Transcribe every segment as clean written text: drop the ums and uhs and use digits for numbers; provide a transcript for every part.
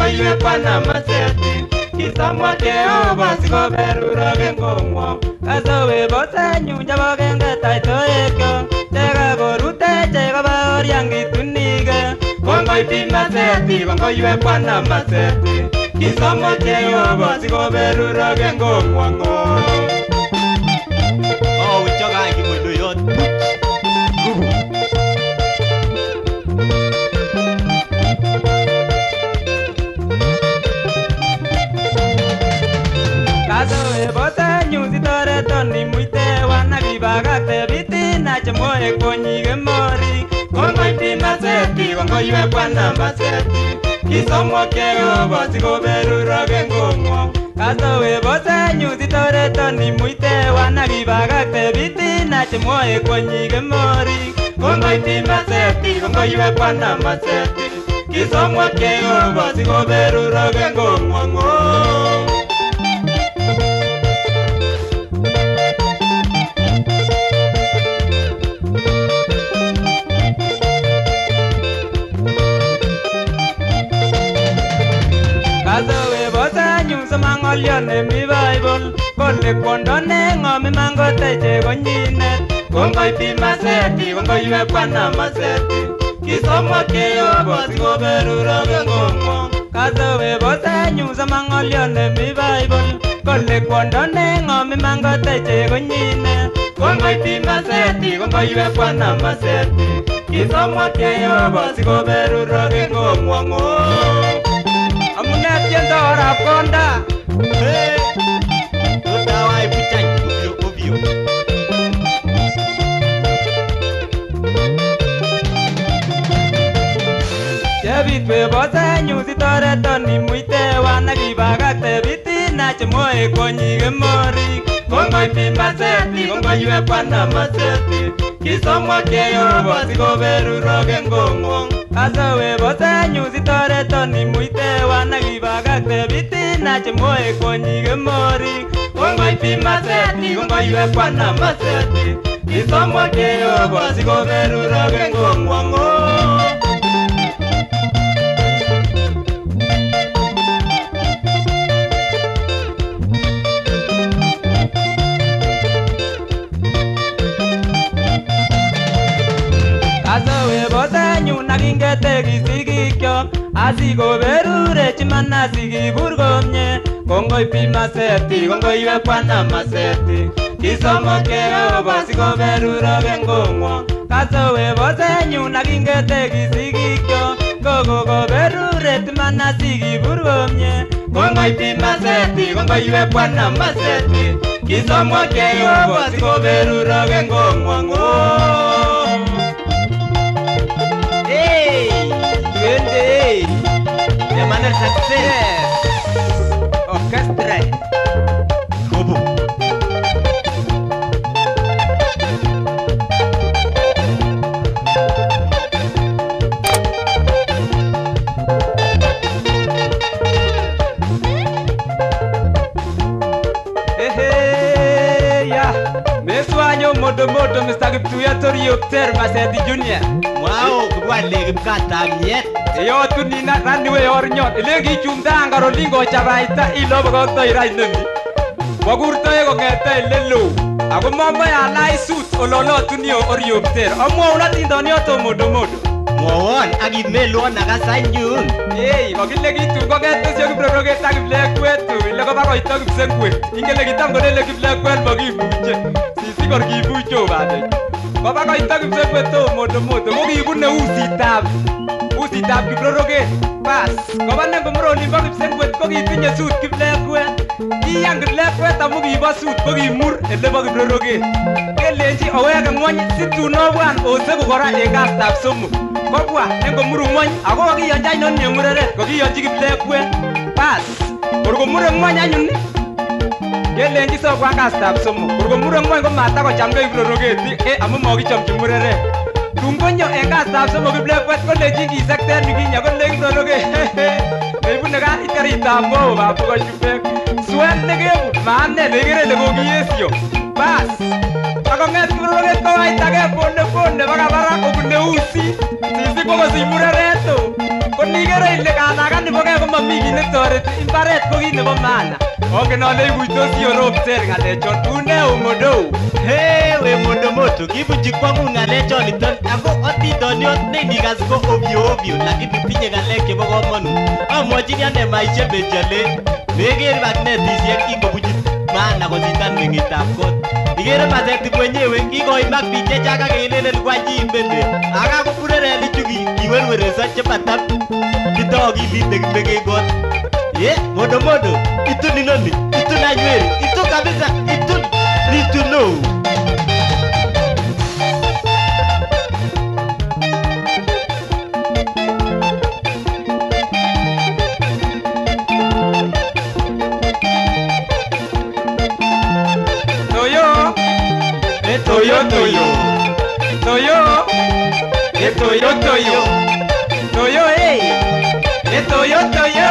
kongoiwe pana maseti kisamwa Jehova sikoberurogen kongwong kasowe bosenyu chebogenge taitoekyo chekakorute chekabaoriangitunike kongoibi maseti kongoiwe pana maseti kisamwa Jehova sikoberurogen kongwong uchoka kimudu yote kasowe bosenyu sitoretoni muitewan akibakakte bitina chemoe konyike morik kongoibi maseti kongoiwe bwana maseti kisomwa Jehova sikoberurogen kongwong kasowe bosenyu sitoretoni muitewan akibakakte bitina chemoe konyike morik kongoibi maseti kongoiwe bwana maseti kisomwa Jehova sikoberurogen kongwong kasowe bosenyu somang'olyo nemi Bible kole kwondo neng'om iman koteche konyinet kongoibi maseti kongoiwe bwana maseti kisomwa Jehova sikoberurogen kongwong kasowe bosenyu somang'olyo nemi Bible kole kwondo neng'om iman koteche konyinet kongoibi maseti kongoiwe bwana maseti kisomwa Jehova sikoberurogen kongwong amune tiendo arap konda utawai puchany ovyo chebitwe bosenyu sitoretoni muitewan akibakakte bitina chemoe konyike morik kongoibi maseti kongoiwe bwana maseti kisomwa Jehova sikoberurogen kongwong kasowe bosenyu sitoretoni muitewan akibakakte bitina chemoe konyike morik kongoibi maseti kongoiwe bwana maseti kisomwa Jehova sikoberurogen kongwong kasowe bosenyu nakingete kisikikyo asikoberurechi mana sikibur komye kongoibi maseti kongoiwe bwana maseti kisomwa Jehova sikoberurogen kongwong kasowe bosenyu nakingete kisikikyo kokoberureti mana sikibur komye kongoibi maseti kongoiwe bwana maseti kisomwa Jehova sikoberurogen kongwong twende Emmanuel Success Orchestra Kobo meswanyo modomodo Mr. Kiptuya Toriopter Maseti Junior Wow, kubwale kipkatamiet yotu nina raniwe yornyot ilengi chumda ngarolingo chabaita ilobo koktoi rainoni wakurtoe kong'ete ilelo ako mamboe alai suit ololotuniyo Oriopter amwaun atindoniot modomodo mwowon akimelwon akasanyun kokile kitun kong'etesyo kiproroket ak kiplekwetu ile koba koito kipsengwet ingele kitam kolele kiplekwet mokimuche sisikor kibucho bandek koba koito kipsengwet modomodo kokibune usitab kiproroket bas koba nengomur olimbo kipsengwet kokitinye sut kiplekwet kiyang kiplekwet amu kibo sut kokimur elebo kiproroket kelenji oweke ng'wony situn obwan oseku kora eng kastab somok kobwa nengomuru ng'wony ako kokiyonji ainon nemureret kokiyonji kiplekwet bas kor komure ng'wony anyun kelenji sobwa kastab somok kor komure ng'wony komatakochamgei kiproroket amu mokichomchi mureret tun konyo eng kastab somok kiplekwet kolenji kisekter nikinye kole kiproroket neibune karit karitab ng'oo babukochubek swet nekebut maane nekere ile kokiyesyo bas akong'et kiproroket kowaitake pole pole baka barak kobune usit sisi kokosich murereto Konikere ile kanakan nebo kee komami kit netoreti imbaret ko kit nebo maana. Ongen ale ikuitosi Orokter ng'alechon une Omodo. We Modomodo, kibunji kwangu ng'alechoniton ako atindoniot nenikas ko ovyo lakini tinye ng'alek chebo komonut. Amwachini ane Maisha Benjale meker magnetisiek ingobunji maana kositan meng'etab kot. Ikere Mazeti mwenyewe kikoimak biik chechang akelelen kwanyi mbende akakopureren ichu kiwerwereso chematam tindo akilit nekimeken kot. Modomodo, itun inoni, itun anyweri, itun kabisa, itun need to know. Toyo.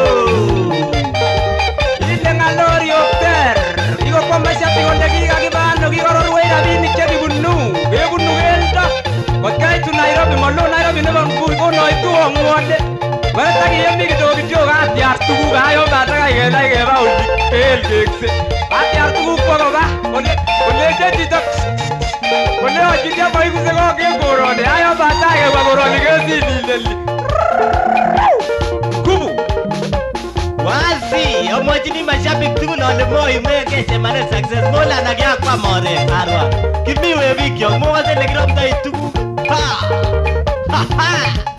Ile ng'alori Okter. Iko kwa maisha tikonde kikakibano kikororwei rabinik chekibunu. Kebunu keldo. Kot kaitu Nairobi malo Nairobi nebo Mkuu konoitu ong'wonde. Wale takiyemi kidogo katiar tuguk ayo batakai kelai keba oli kelkekse. Katiar tuguk kwa koba. Koleje chito. Kole ochitia koikuse koke koroni. Ayo batai keba koroni kesilileli. Wazi, amwachini mashabik tugul ale moimeke Chemanet Success mola na kyakwa more arwa. Kimi we bikyok mokase lekiromdoi tuguk. Ha!